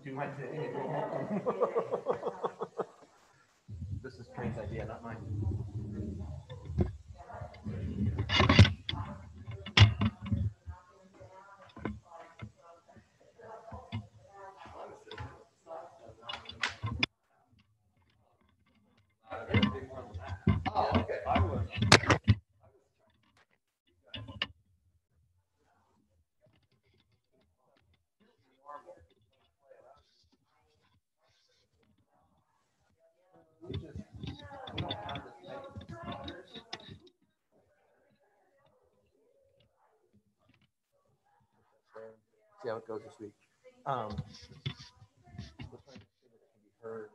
do my thing. This is Train's idea, not mine. Oh, okay. I was. See how it goes this week. We're trying to see if it can be heard.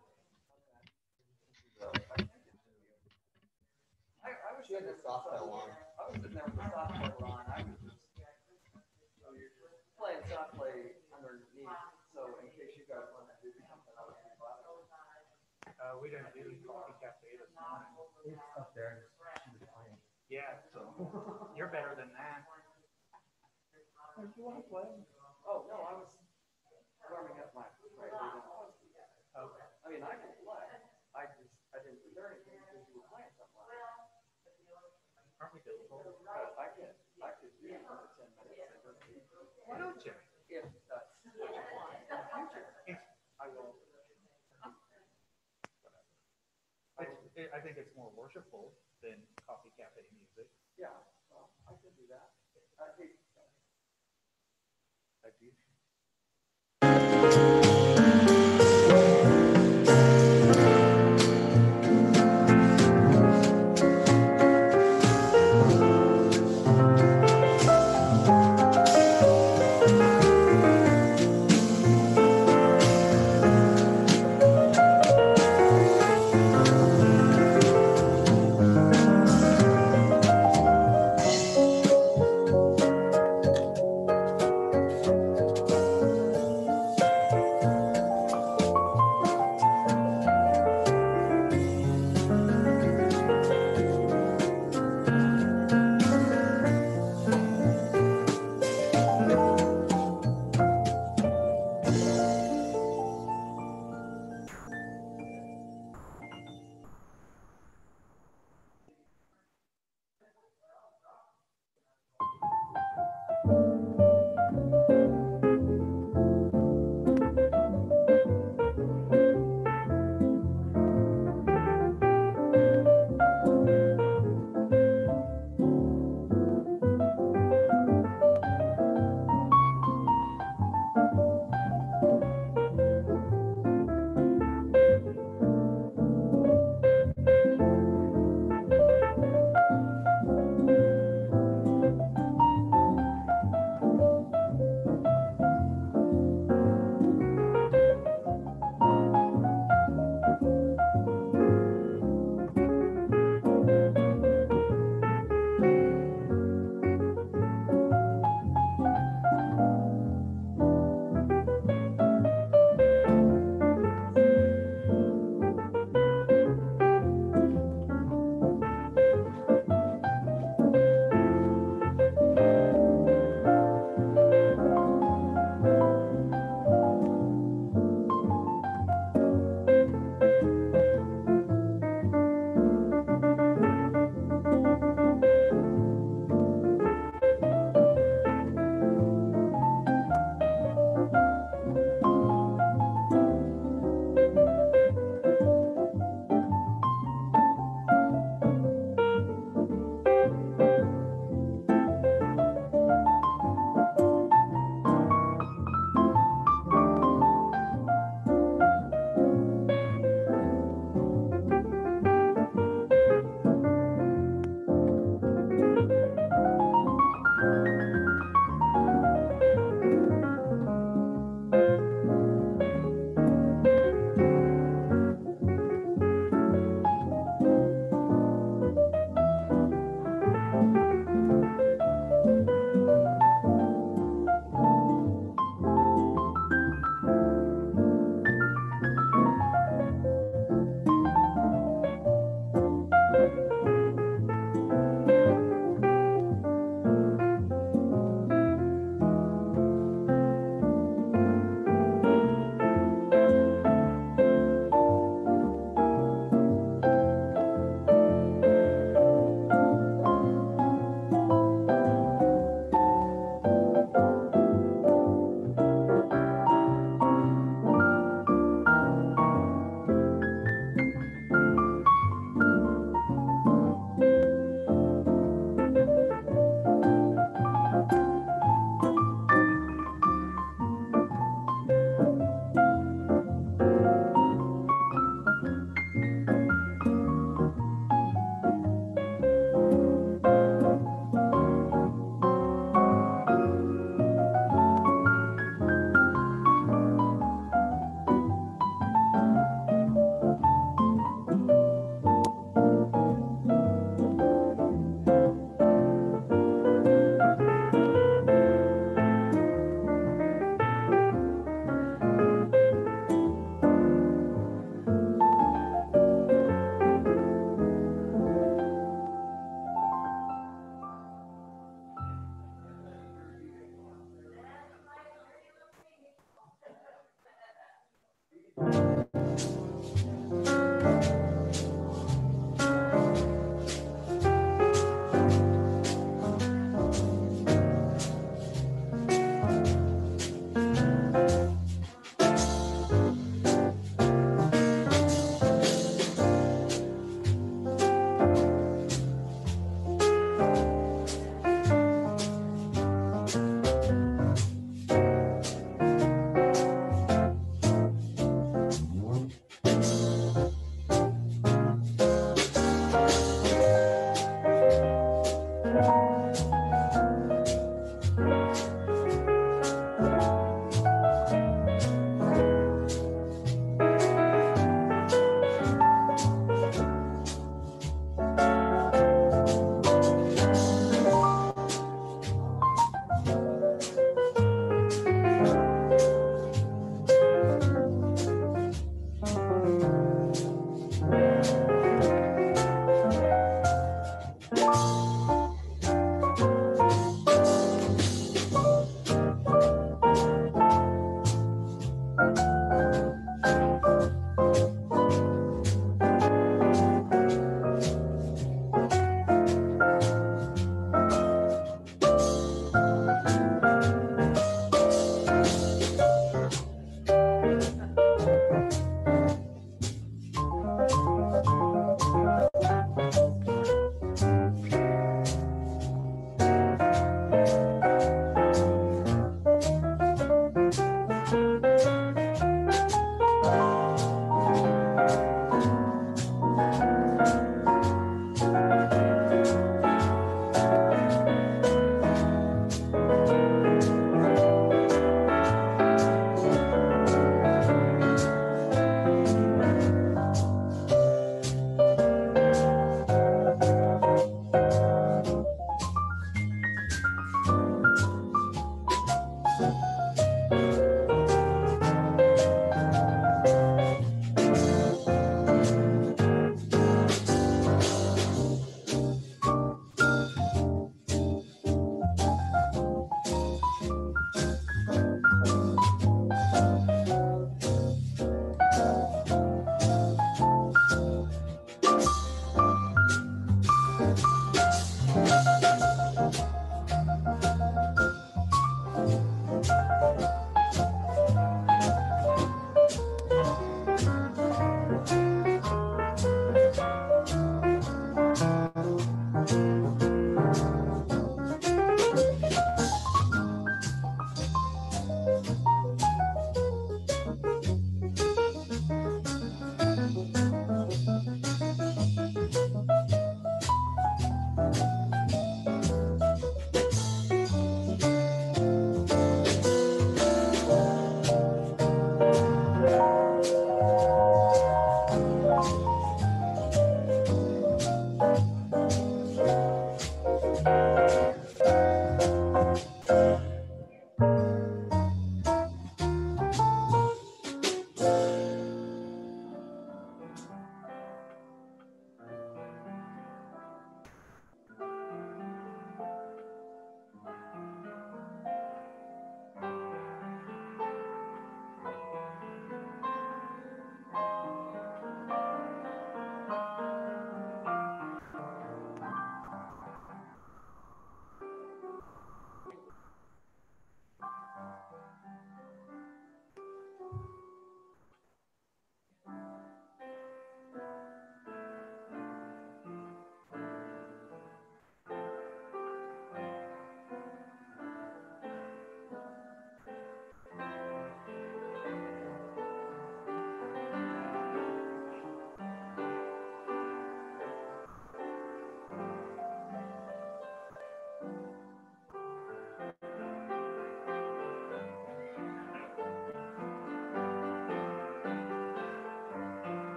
I wish you had the soft pedal on. I was sitting there with the soft pedal on. I was just playing soft play underneath. So in case you guys want to do something, I would be bothered. We didn't do coffee cafe this morning. It's up there. Yeah, so you're better than that. Do you want to play? Oh, no, I was warming up my right. Okay. I mean, I can play. I didn't hear anything because you were playing something like that. Aren't we difficult? I could do it for 10 minutes. Why don't you? If that's what you want in the future. I will. I think it's more worshipful than coffee cafe music. Yeah, well, I could do that. I do.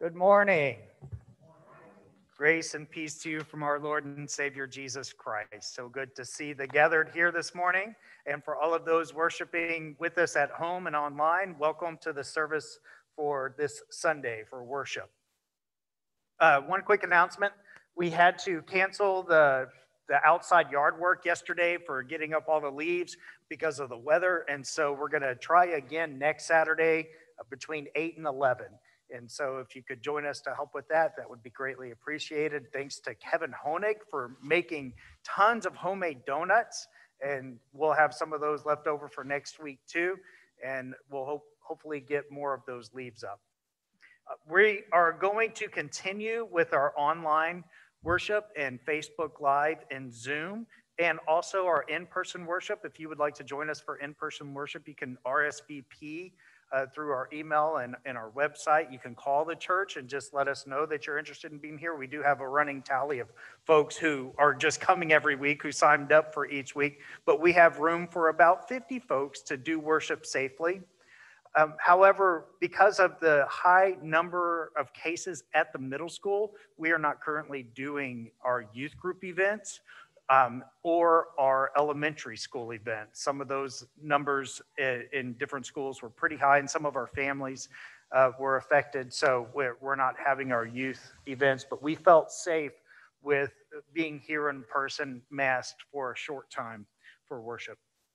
Good morning. Grace and peace to you from our Lord and Savior Jesus Christ. So good to see the gathered here this morning. And for all of those worshiping with us at home and online, welcome to the service for this Sunday for worship. One quick announcement. We had to cancel the outside yard work yesterday for getting up all the leaves because of the weather. And so we're going to try again next Saturday between 8 and 11. And so if you could join us to help with that, that would be greatly appreciated. Thanks to Kevin Honig for making tons of homemade donuts. And we'll have some of those left over for next week too. And we'll hopefully get more of those leaves up. We are going to continue with our online worship and Facebook Live and Zoom, and also our in-person worship. If you would like to join us for in-person worship, you can RSVP through our email and our website. You can call the church and just let us know that you're interested in being here. We do have a running tally of folks who are just coming every week, who signed up for each week, but we have room for about 50 folks to do worship safely. However, because of the high number of cases at the middle school, we are not currently doing our youth group events or our elementary school events. Some of those numbers in different schools were pretty high, and some of our families were affected, so we're not having our youth events, but we felt safe with being here in person, masked for a short time for worship.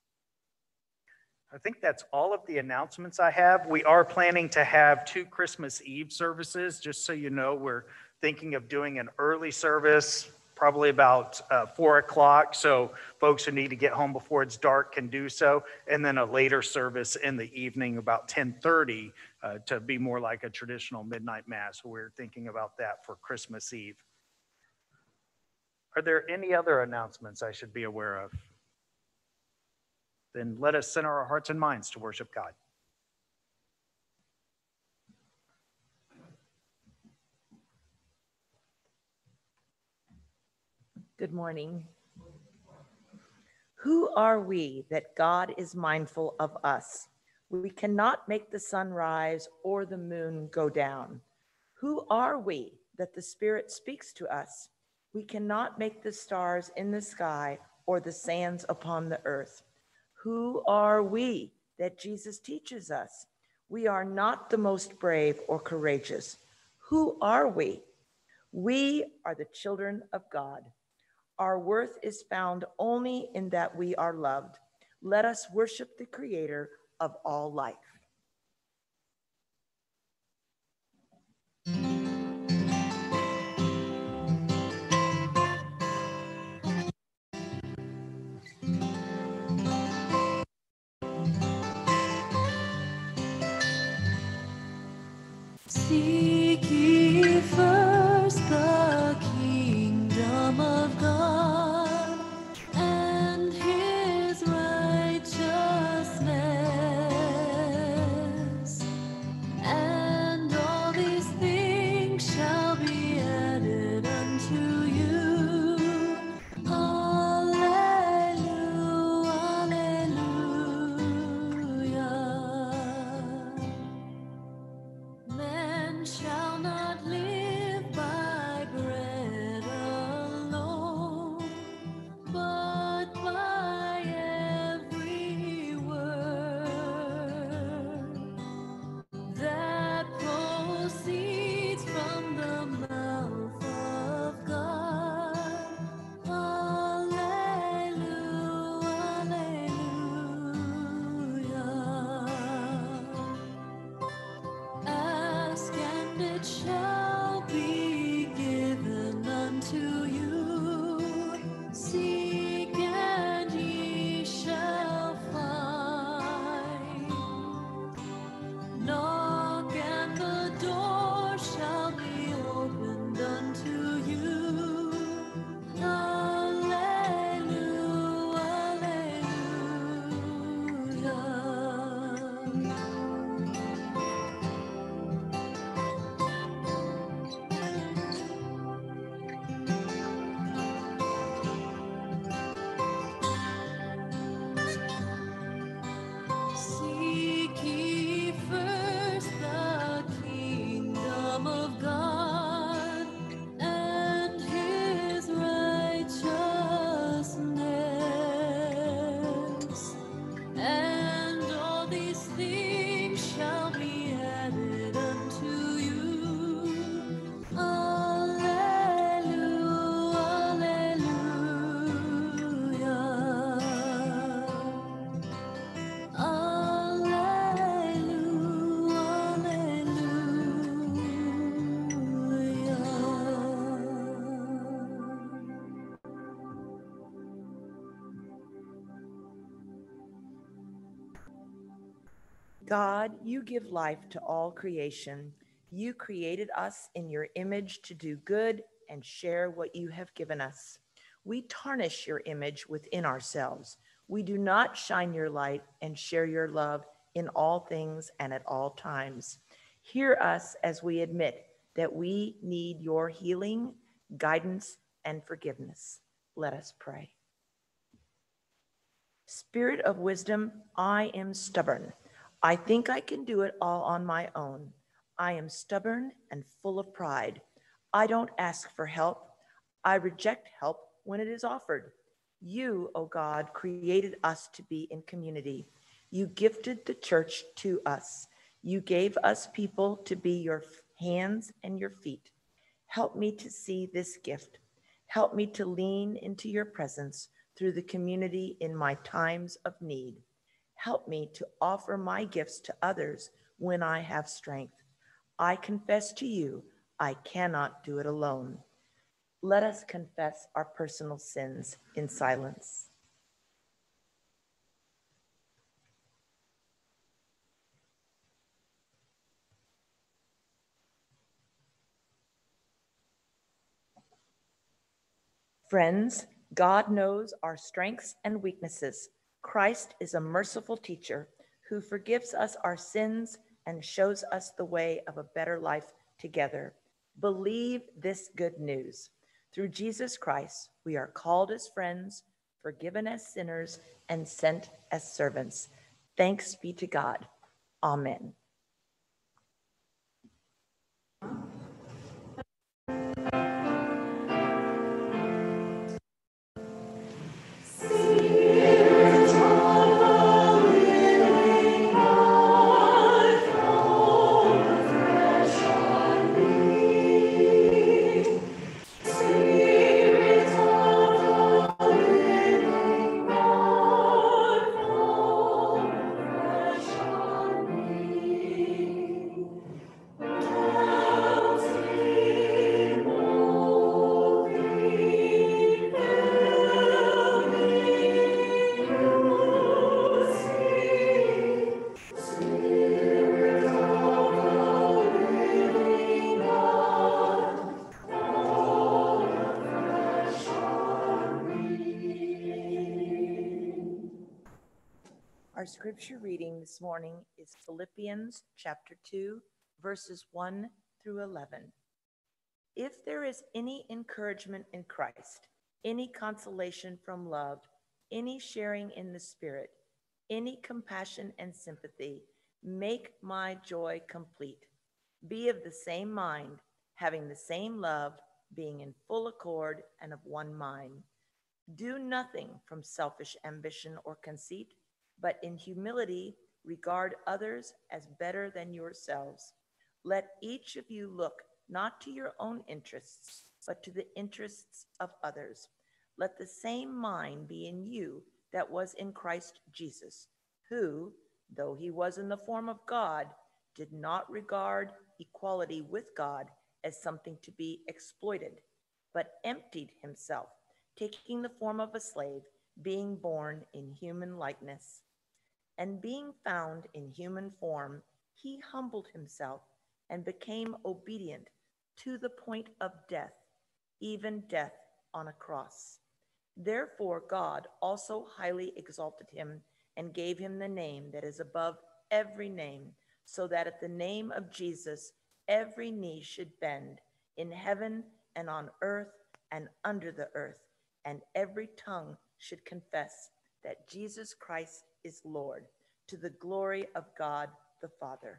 I think that's all of the announcements I have. We are planning to have 2 Christmas Eve services. Just so you know, we're thinking of doing an early service, probably about 4 o'clock, so folks who need to get home before it's dark can do so, and then a later service in the evening about 10:30 to be more like a traditional midnight mass. We're thinking about that for Christmas Eve. Are there any other announcements I should be aware of? Then let us center our hearts and minds to worship God. Good morning. Who are we that God is mindful of us? We cannot make the sun rise or the moon go down. Who are we that the Spirit speaks to us? We cannot make the stars in the sky or the sands upon the earth. Who are we that Jesus teaches us? We are not the most brave or courageous. Who are we? We are the children of God. Our worth is found only in that we are loved. Let us worship the Creator of all life. Seek ye first the kingdom of God and his righteousness, and all these things shall be added unto you. Hallelujah, hallelujah. Man shall not things shall be added unto you. Alleluia, alleluia, alleluia. God, you give life to all creation. You created us in your image to do good and share what you have given us. We tarnish your image within ourselves. We do not shine your light and share your love in all things and at all times. Hear us as we admit that we need your healing, guidance, and forgiveness. Let us pray. Spirit of wisdom, I am stubborn. I think I can do it all on my own. I am stubborn and full of pride. I don't ask for help. I reject help when it is offered. You, O God, created us to be in community. You gifted the church to us. You gave us people to be your hands and your feet. Help me to see this gift. Help me to lean into your presence through the community in my times of need. Help me to offer my gifts to others when I have strength. I confess to you, I cannot do it alone. Let us confess our personal sins in silence. Friends, God knows our strengths and weaknesses. Christ is a merciful teacher who forgives us our sins and shows us the way of a better life together. Believe this good news. Through Jesus Christ, we are called as friends, forgiven as sinners, and sent as servants. Thanks be to God. Amen. Our scripture reading this morning is Philippians chapter 2, verses 1 through 11. If there is any encouragement in Christ, any consolation from love, any sharing in the Spirit, any compassion and sympathy, make my joy complete. Be of the same mind, having the same love, being in full accord and of one mind. Do nothing from selfish ambition or conceit, but in humility regard others as better than yourselves. Let each of you look not to your own interests, but to the interests of others. Let the same mind be in you that was in Christ Jesus, who, though he was in the form of God, did not regard equality with God as something to be exploited, but emptied himself, taking the form of a slave, being born in human likeness. And being found in human form, he humbled himself and became obedient to the point of death, even death on a cross. Therefore God also highly exalted him and gave him the name that is above every name, so that at the name of Jesus every knee should bend, in heaven and on earth and under the earth, and every tongue should confess that Jesus Christ is Lord, to the glory of God the Father.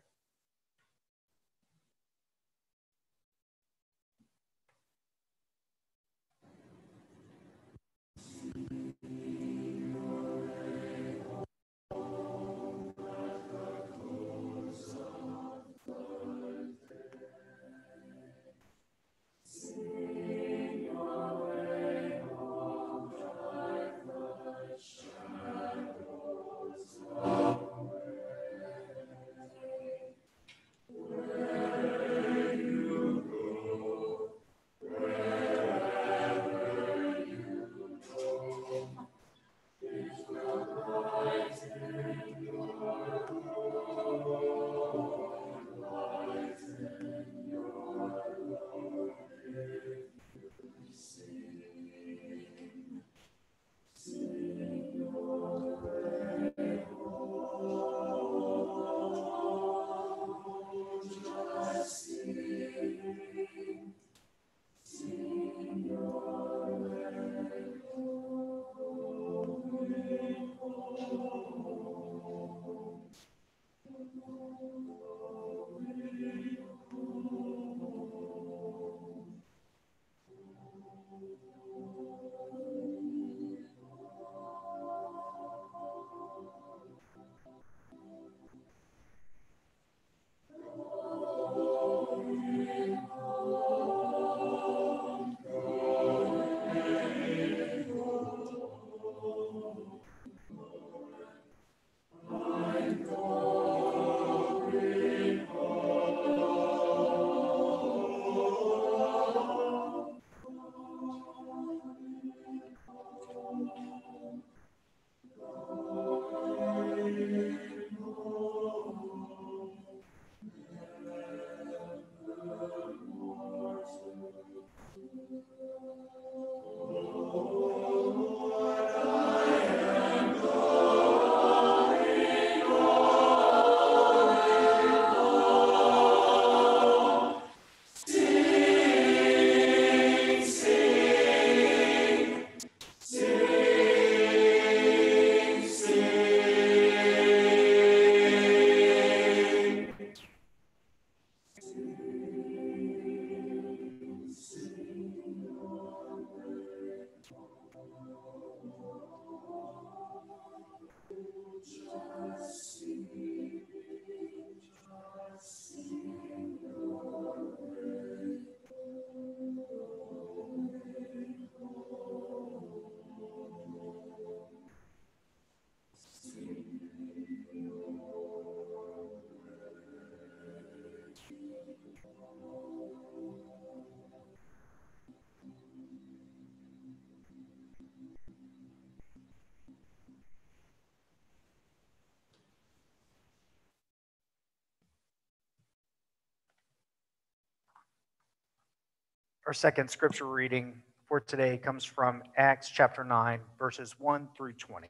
Our second scripture reading for today comes from Acts chapter 9, verses 1 through 20.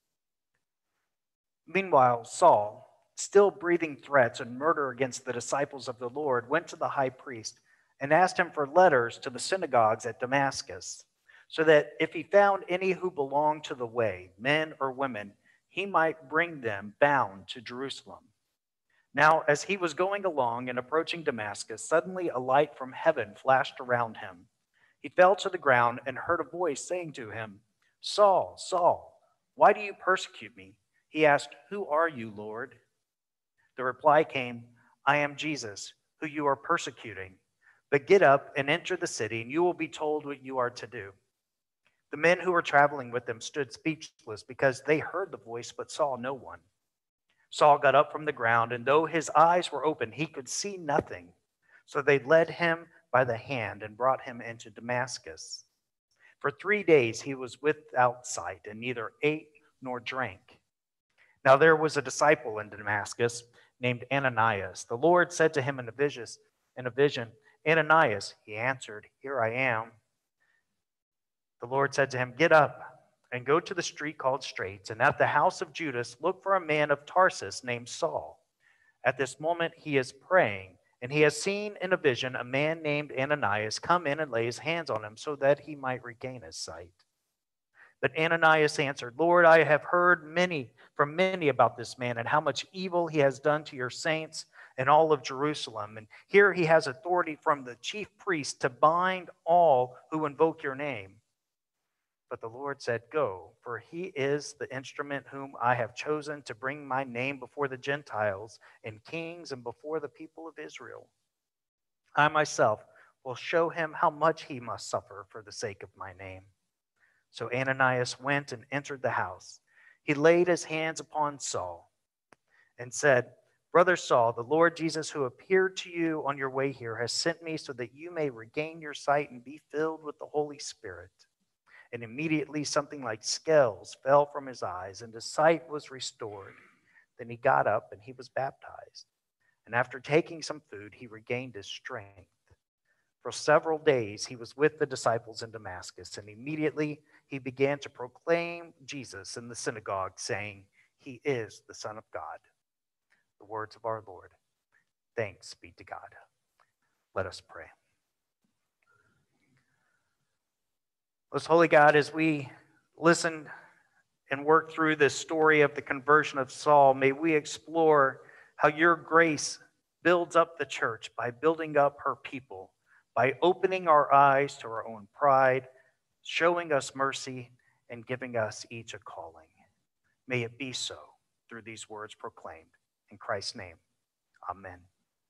Meanwhile, Saul, still breathing threats and murder against the disciples of the Lord, went to the high priest and asked him for letters to the synagogues at Damascus, so that if he found any who belonged to the way, men or women, he might bring them bound to Jerusalem. Now, as he was going along and approaching Damascus, suddenly a light from heaven flashed around him. He fell to the ground and heard a voice saying to him, "Saul, Saul, why do you persecute me?" He asked, "Who are you, Lord?" The reply came, "I am Jesus, who you are persecuting. But get up and enter the city, and you will be told what you are to do." The men who were traveling with him stood speechless because they heard the voice but saw no one. Saul got up from the ground, and though his eyes were open, he could see nothing. So they led him by the hand and brought him into Damascus. For 3 days he was without sight and neither ate nor drank. Now there was a disciple in Damascus named Ananias. The Lord said to him in a vision, "Ananias," he answered, "Here I am." The Lord said to him, "Get up and go to the street called Straight, and at the house of Judas look for a man of Tarsus named Saul. At this moment he is praying, and he has seen in a vision a man named Ananias come in and lay his hands on him so that he might regain his sight." But Ananias answered, "Lord, I have heard from many about this man and how much evil he has done to your saints and all of Jerusalem. And here he has authority from the chief priest to bind all who invoke your name." But the Lord said, "Go, for he is the instrument whom I have chosen to bring my name before the Gentiles and kings and before the people of Israel. I myself will show him how much he must suffer for the sake of my name." So Ananias went and entered the house. He laid his hands upon Saul and said, "Brother Saul, the Lord Jesus who appeared to you on your way here has sent me so that you may regain your sight and be filled with the Holy Spirit." And immediately something like scales fell from his eyes, and his sight was restored. Then he got up and he was baptized. And after taking some food, he regained his strength. For several days he was with the disciples in Damascus, and immediately he began to proclaim Jesus in the synagogue, saying, "He is the Son of God." The words of our Lord. Thanks be to God. Let us pray. Most holy God, as we listen and work through this story of the conversion of Saul, may we explore how your grace builds up the church by building up her people, by opening our eyes to our own pride, showing us mercy, and giving us each a calling. May it be so through these words proclaimed. In Christ's name, amen.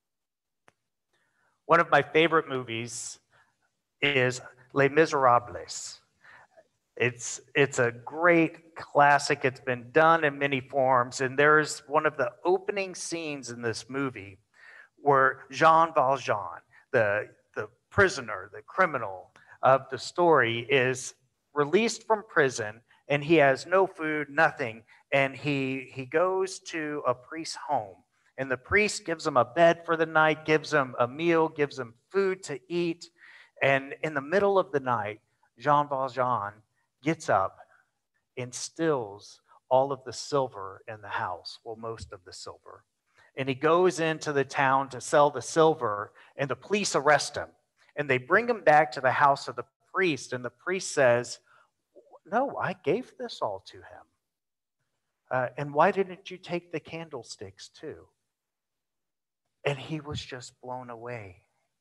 One of my favorite movies is Les Miserables. It's a great classic. It's been done in many forms, and there's one of the opening scenes in this movie where Jean Valjean, the prisoner, the criminal of the story, is released from prison, and he has no food, nothing, and he goes to a priest's home, and the priest gives him a bed for the night, gives him a meal, gives him food to eat, and in the middle of the night, Jean Valjean gets up and steals all of the silver in the house, well, most of the silver. And he goes into the town to sell the silver, and the police arrest him. And they bring him back to the house of the priest, and the priest says, "No, I gave this all to him. And why didn't you take the candlesticks too?" And he was just blown away.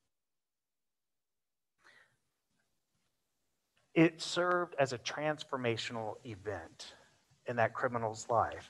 It served as a transformational event in that criminal's life.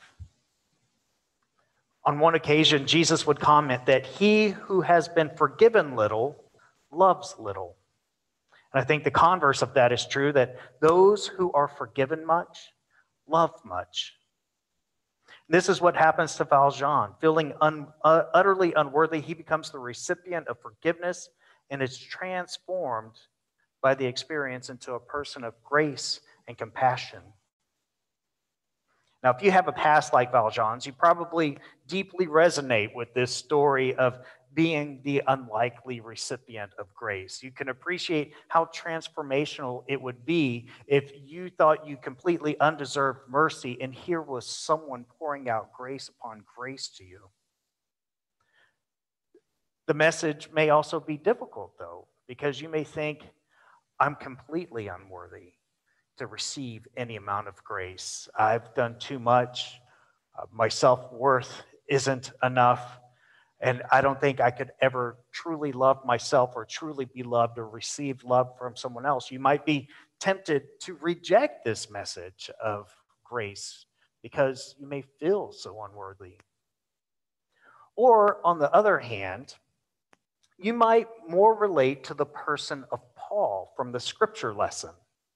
On one occasion, Jesus would comment that he who has been forgiven little loves little. And I think the converse of that is true, that those who are forgiven much love much. This is what happens to Valjean. Feeling utterly unworthy, he becomes the recipient of forgiveness and is transformed by the experience into a person of grace and compassion. Now, if you have a past like Valjean's, you probably deeply resonate with this story of being the unlikely recipient of grace. You can appreciate how transformational it would be if you thought you completely undeserved mercy, and here was someone pouring out grace upon grace to you. The message may also be difficult, though, because you may think, I'm completely unworthy to receive any amount of grace. I've done too much. My self-worth isn't enough. And I don't think I could ever truly love myself or truly be loved or receive love from someone else. You might be tempted to reject this message of grace because you may feel so unworthy. Or on the other hand, you might more relate to the person of Paul from the scripture lesson.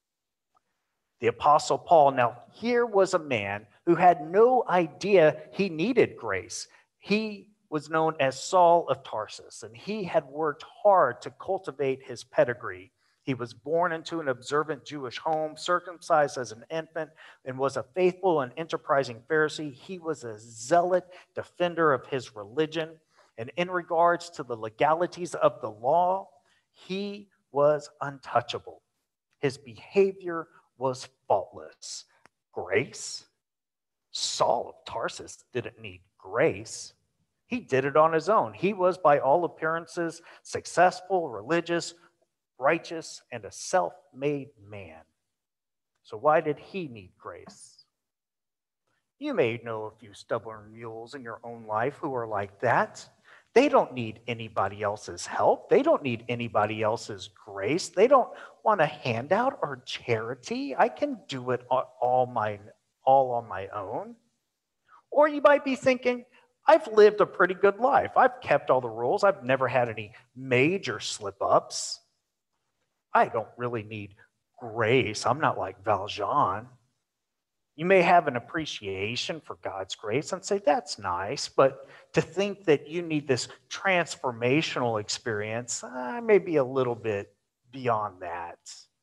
The Apostle Paul, now here was a man who had no idea he needed grace. He was known as Saul of Tarsus, and he had worked hard to cultivate his pedigree. He was born into an observant Jewish home, circumcised as an infant, and was a faithful and enterprising Pharisee. He was a zealot defender of his religion, and in regards to the legalities of the law, he was untouchable. His behavior was faultless. Grace? Saul of Tarsus didn't need grace. He did it on his own. He was, by all appearances, successful, religious, righteous, and a self-made man. So why did he need grace? You may know a few stubborn mules in your own life who are like that. They don't need anybody else's help. They don't need anybody else's grace. They don't want a handout or charity. I can do it all on my own. Or you might be thinking, I've lived a pretty good life. I've kept all the rules. I've never had any major slip-ups. I don't really need grace. I'm not like Valjean. You may have an appreciation for God's grace and say, that's nice, but to think that you need this transformational experience, may be a little bit beyond that.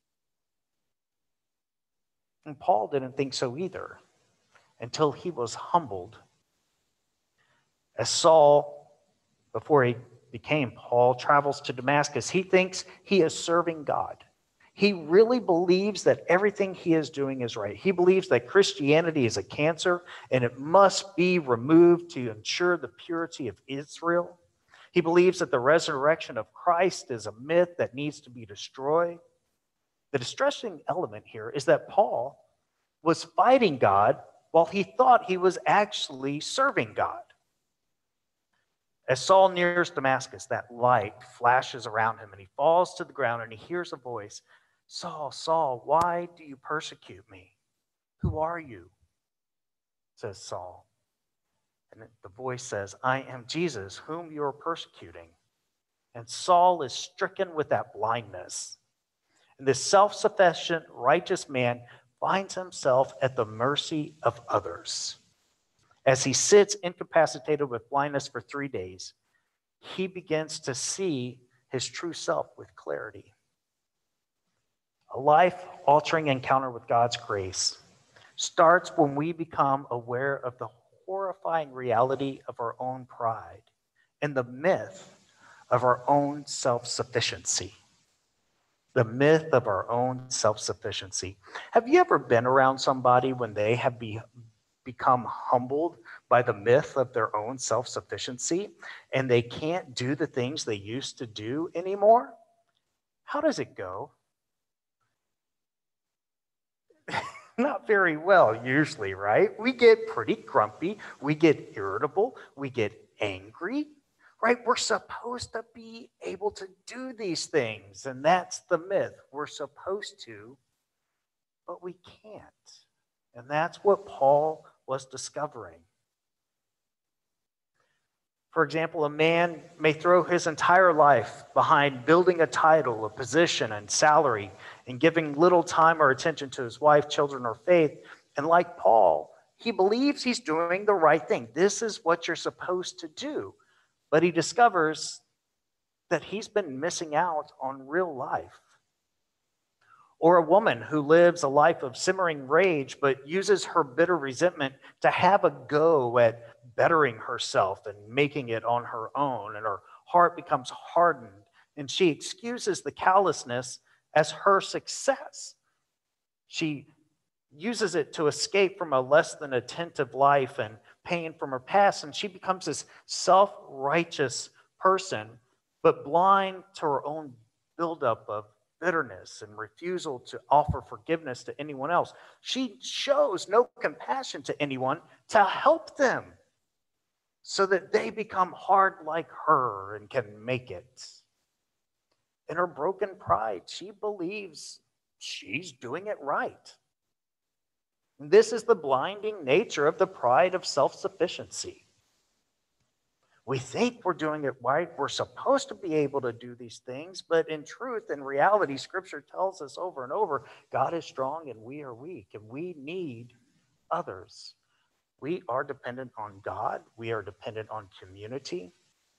And Paul didn't think so either until he was humbled. As Saul, before he became Paul, travels to Damascus, he thinks he is serving God. He really believes that everything he is doing is right. He believes that Christianity is a cancer and it must be removed to ensure the purity of Israel. He believes that the resurrection of Christ is a myth that needs to be destroyed. The distressing element here is that Paul was fighting God while he thought he was actually serving God. As Saul nears Damascus, that light flashes around him and he falls to the ground and he hears a voice, Saul, Saul, why do you persecute me? Who are you? Says Saul. And the voice says, I am Jesus, whom you are persecuting. And Saul is stricken with that blindness. And this self-sufficient, righteous man finds himself at the mercy of others. As he sits incapacitated with blindness for 3 days, he begins to see his true self with clarity. A life-altering encounter with God's grace starts when we become aware of the horrifying reality of our own pride and the myth of our own self-sufficiency. The myth of our own self-sufficiency. Have you ever been around somebody when they have become humbled by the myth of their own self-sufficiency and they can't do the things they used to do anymore? How does it go? Not very well, usually, right? We get pretty grumpy, we get irritable, we get angry, right? We're supposed to be able to do these things, and that's the myth. We're supposed to, but we can't. And that's what Paul was discovering. For example, a man may throw his entire life behind building a title, a position, and salary, and giving little time or attention to his wife, children, or faith. And like Paul, he believes he's doing the right thing. This is what you're supposed to do. But he discovers that he's been missing out on real life. Or a woman who lives a life of simmering rage, but uses her bitter resentment to have a go at bettering herself and making it on her own, and are heart becomes hardened, and she excuses the callousness as her success. She uses it to escape from a less than attentive life and pain from her past, and she becomes this self-righteous person, but blind to her own buildup of bitterness and refusal to offer forgiveness to anyone else. She shows no compassion to anyone to help them so that they become hard like her and can make it. In her broken pride, she believes she's doing it right. This is the blinding nature of the pride of self-sufficiency. We think we're doing it right. We're supposed to be able to do these things, but in truth, in reality, Scripture tells us over and over, God is strong and we are weak, and we need others. We are dependent on God. We are dependent on community.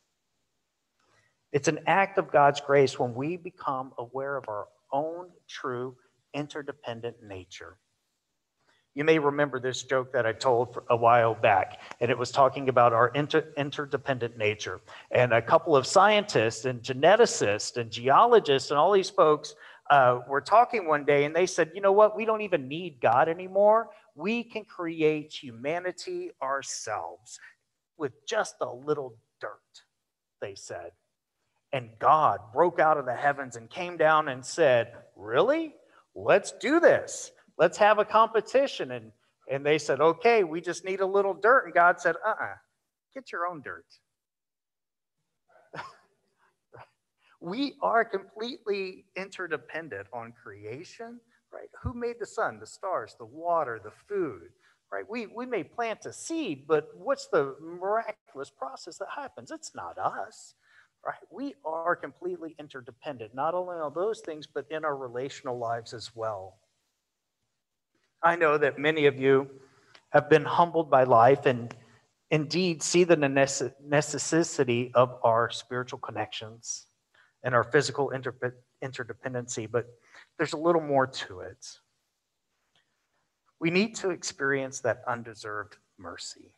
It's an act of God's grace when we become aware of our own true interdependent nature. You may remember this joke that I told a while back, and it was talking about our interdependent nature. And a couple of scientists and geneticists and geologists and all these folks were talking one day, and they said, you know what? We don't even need God anymore. We can create humanity ourselves with just a little dirt, they said. And God broke out of the heavens and came down and said, really? Let's do this. Let's have a competition. And they said, okay, we just need a little dirt. And God said, get your own dirt. We are completely interdependent on creation, right? Who made the sun, the stars, the water, the food, right? We may plant a seed, but what's the miraculous process that happens? It's not us, right? We are completely interdependent, not only on those things, but in our relational lives as well. I know that many of you have been humbled by life and indeed see the necessity of our spiritual connections and our physical interdependency, but there's a little more to it. We need to experience that undeserved mercy.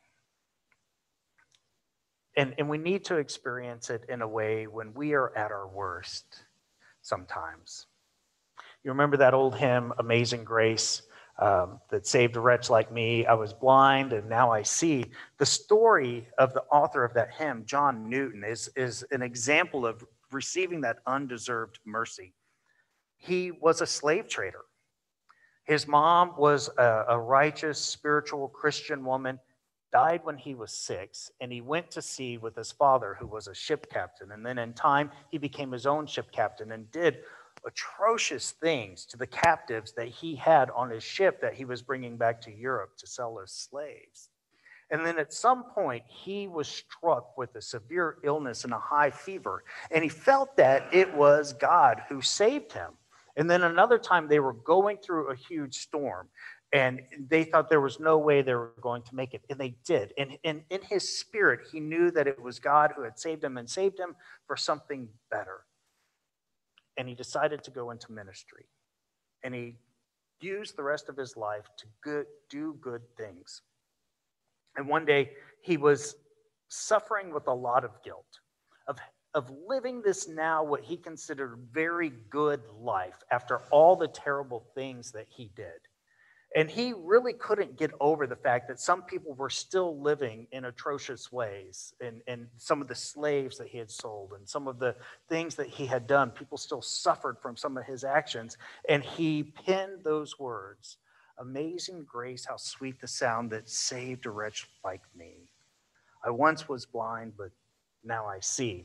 And we need to experience it in a way when we are at our worst sometimes. You remember that old hymn, Amazing Grace, that saved a wretch like me. I was blind and now I see. The story of the author of that hymn, John Newton, is an example of receiving that undeserved mercy. He was a slave trader. His mom was a righteous, spiritual Christian woman, died when he was 6, and he went to sea with his father, who was a ship captain. And then in time, he became his own ship captain and did atrocious things to the captives that he had on his ship that he was bringing back to Europe to sell as slaves. And then at some point, he was struck with a severe illness and a high fever, and he felt that it was God who saved him. And then another time, they were going through a huge storm, and they thought there was no way they were going to make it, and they did. And in his spirit, he knew that it was God who had saved him and saved him for something better. And he decided to go into ministry. And he used the rest of his life to do good things. And one day, he was suffering with a lot of guilt of living this now, what he considered very good life after all the terrible things that he did. And he really couldn't get over the fact that some people were still living in atrocious ways, and some of the slaves that he had sold and some of the things that he had done, people still suffered from some of his actions. And he penned those words, "Amazing grace, how sweet the sound that saved a wretch like me. I once was blind, but now I see."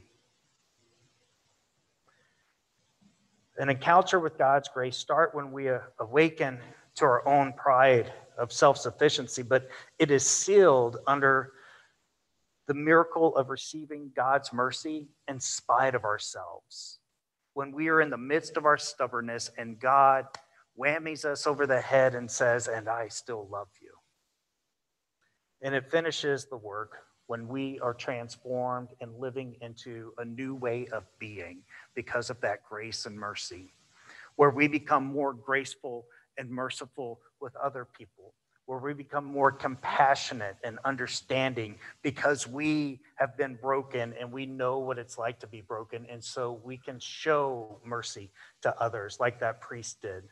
An encounter with God's grace starts when we awaken to our own pride of self-sufficiency, but it is sealed under the miracle of receiving God's mercy in spite of ourselves. When we are in the midst of our stubbornness and God whammies us over the head and says, "And I still love you." And it finishes the work when we are transformed and living into a new way of being because of that grace and mercy, where we become more graceful and merciful with other people, where we become more compassionate and understanding because we have been broken and we know what it's like to be broken. And so we can show mercy to others like that priest did.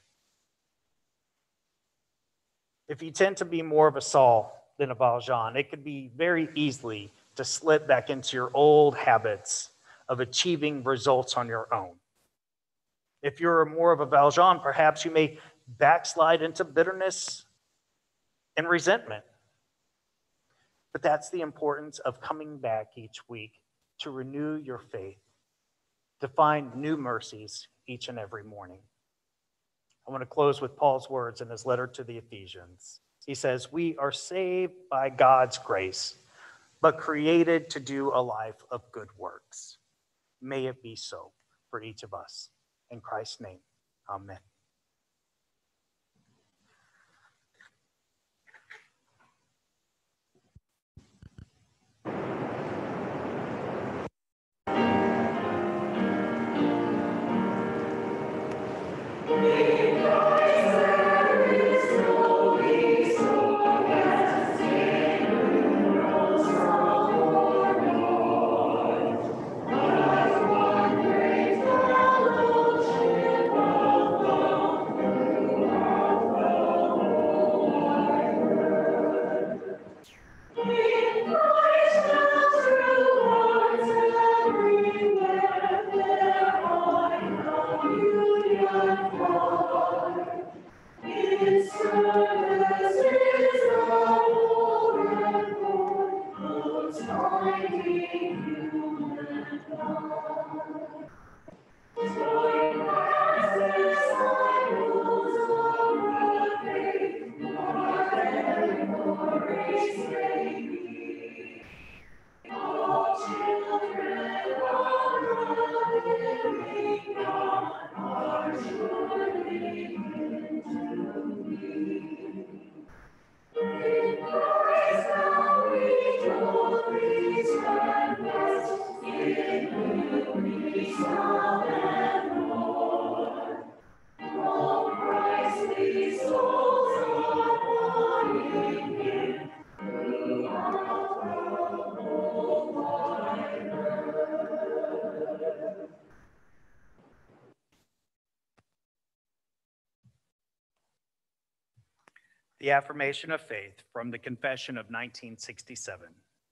If you tend to be more of a Saul than a Valjean, it could be very easily to slip back into your old habits of achieving results on your own. If you're more of a Valjean, perhaps you may backslide into bitterness and resentment. But that's the importance of coming back each week to renew your faith, to find new mercies each and every morning. I want to close with Paul's words in his letter to the Ephesians. He says, "We are saved by God's grace, but created to do a life of good works." May it be so for each of us. In Christ's name, amen. The affirmation of faith from the Confession of 1967.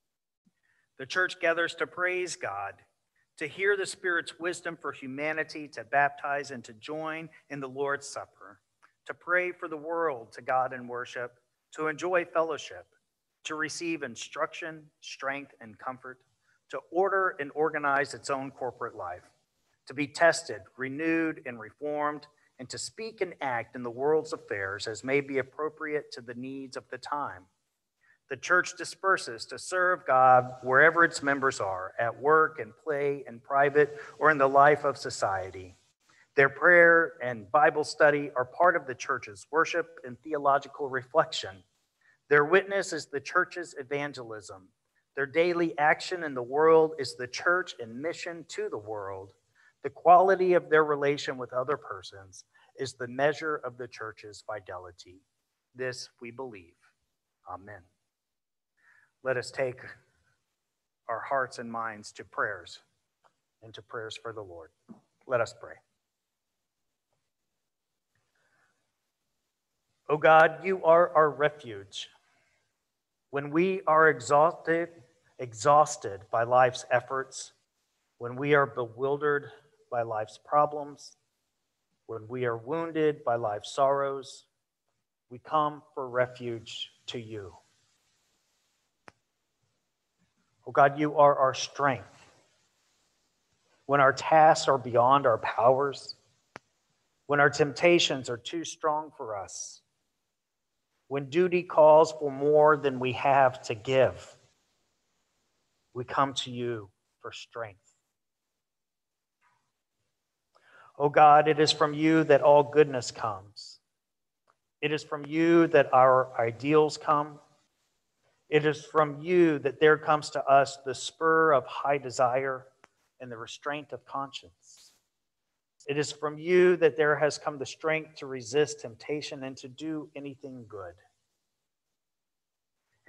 The church gathers to praise God, to hear the Spirit's wisdom for humanity, to baptize and to join in the Lord's Supper, to pray for the world to God in worship, to enjoy fellowship, to receive instruction, strength, and comfort, to order and organize its own corporate life, to be tested, renewed, and reformed, and to speak and act in the world's affairs as may be appropriate to the needs of the time. The church disperses to serve God wherever its members are, at work and play and private, or in the life of society. Their prayer and Bible study are part of the church's worship and theological reflection. Their witness is the church's evangelism. Their daily action in the world is the church and mission to the world. The quality of their relation with other persons is the measure of the church's fidelity. This we believe. Amen. Let us take our hearts and minds to prayers and to prayers for the Lord. Let us pray. O God, you are our refuge. When we are exhausted by life's efforts, when we are bewildered by life's problems, when we are wounded by life's sorrows, we come for refuge to you. Oh God, you are our strength. When our tasks are beyond our powers, when our temptations are too strong for us, when duty calls for more than we have to give, we come to you for strength. Oh God, it is from you that all goodness comes. It is from you that our ideals come. It is from you that there comes to us the spur of high desire and the restraint of conscience. It is from you that there has come the strength to resist temptation and to do anything good.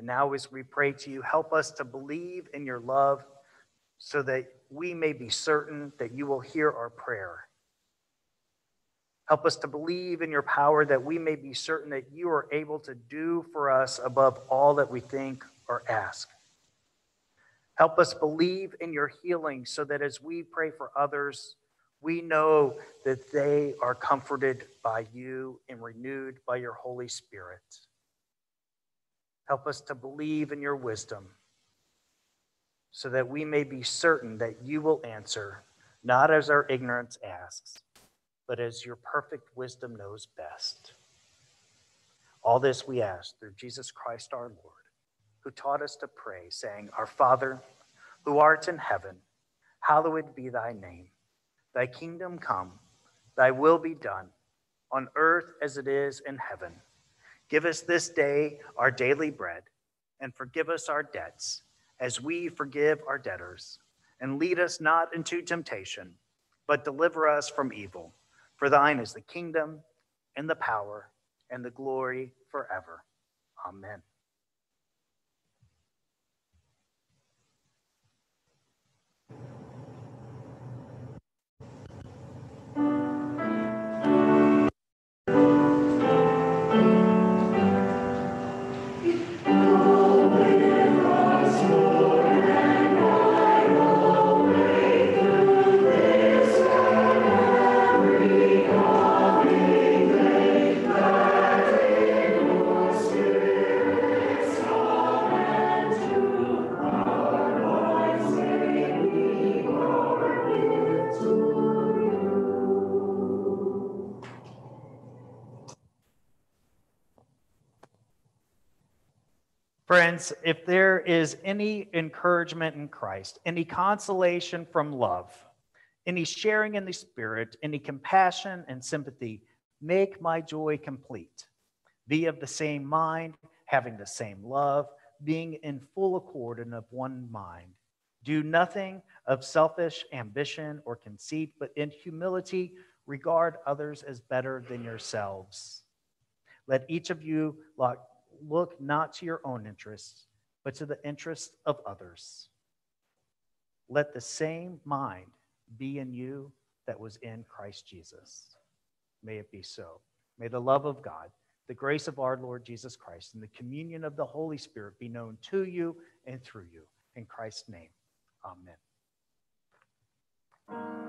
And now as we pray to you, help us to believe in your love so that we may be certain that you will hear our prayer. Help us to believe in your power that we may be certain that you are able to do for us above all that we think or ask. Help us believe in your healing so that as we pray for others, we know that they are comforted by you and renewed by your Holy Spirit. Help us to believe in your wisdom so that we may be certain that you will answer, not as our ignorance asks, but as your perfect wisdom knows best. All this we ask through Jesus Christ our Lord, who taught us to pray, saying, Our Father, who art in heaven, hallowed be thy name. Thy kingdom come, thy will be done, on earth as it is in heaven. Give us this day our daily bread, and forgive us our debts, as we forgive our debtors. And lead us not into temptation, but deliver us from evil. For thine is the kingdom, and the power, and the glory forever. Amen. Friends, if there is any encouragement in Christ, any consolation from love, any sharing in the Spirit, any compassion and sympathy, make my joy complete. Be of the same mind, having the same love, being in full accord and of one mind. Do nothing of selfish ambition or conceit, but in humility regard others as better than yourselves. Let each of you look not to your own interests, but to the interests of others. Let the same mind be in you that was in Christ Jesus. May it be so. May the love of God, the grace of our Lord Jesus Christ, and the communion of the Holy Spirit be known to you and through you. In Christ's name, amen.